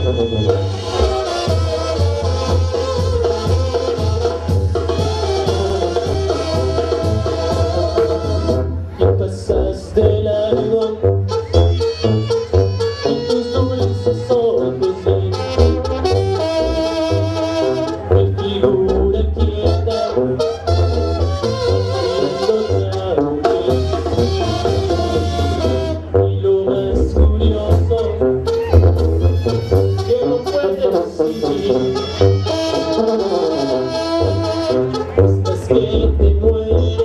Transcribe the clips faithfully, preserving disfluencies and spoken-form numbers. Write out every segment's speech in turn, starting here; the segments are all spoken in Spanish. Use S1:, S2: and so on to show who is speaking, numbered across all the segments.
S1: Pasaste largo con tus dulces ojos de mi figura quieta mirándote a mí. Y lo más curioso que no puedes vivir estás que te mueres.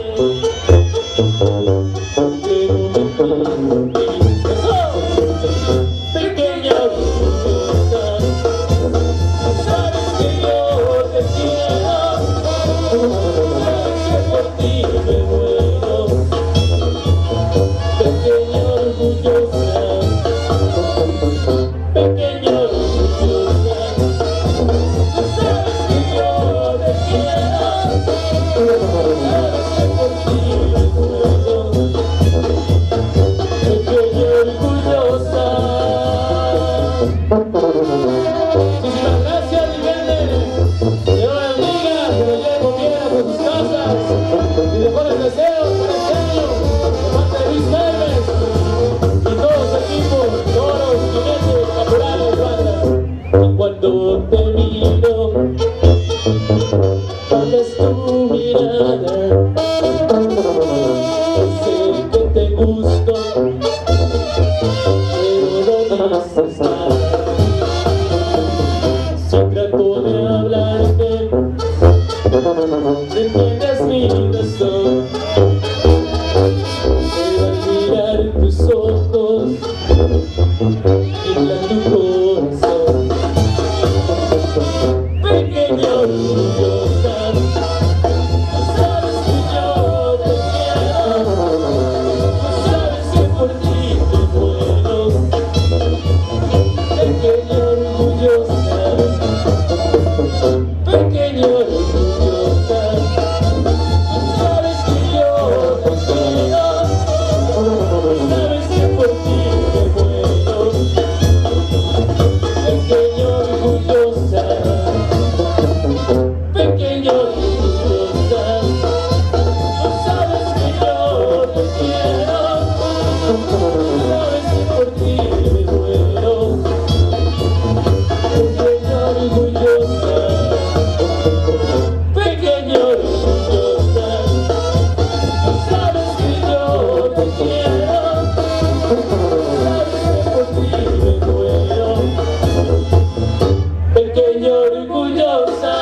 S1: Pequeña orgullosa, sabes que yo te quiero, sabes que por ti me muero. Pequeña orgullosa, pequeña orgullosa, sabes que yo te quiero, sabes que por ti me muero. Muchísimas gracias, Miguel. Dios bendiga, que lo lleve con bien a sus casas. Y mejores deseos para este año, de parte de Luis Hermes y todo su equipo, toros, jinetes, caporales, bandas. Y cuando te miro, cambias tu mirada. Sé que te gusto, pero no dices nada. Si trato de hablarte, no entiendes mi razón. Pero al mirar tus ojos, vibra tu corazón. Pequeña orgullosa, sabes que yo te quiero, sabes que por ti me muero. Pequeña orgullosa, pequeña orgullosa, sabes que yo te quiero, sabes que por ti me muero. Pequeña orgullosa, pequeña orgullosa, sabes que yo te quiero, sabes que por ti me muero. Pequeña orgullosa, pequeña orgullosa, sabes que yo te quiero, sabes que por ti me muero. Pequeña orgullosa.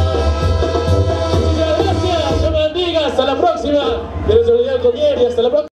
S1: Muchas gracias, Dios bendiga, hasta la próxima. De nuestra unidad con y hasta la próxima.